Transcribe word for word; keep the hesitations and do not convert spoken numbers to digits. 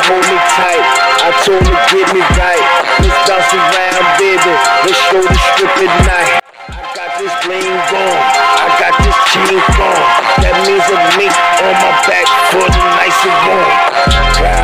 hold me tight. I told her get me right. Let's bounce around, baby. Let's show the strip at night. I got this bling gone. I got this chain gone. That means a mink on my back for the nice and warm.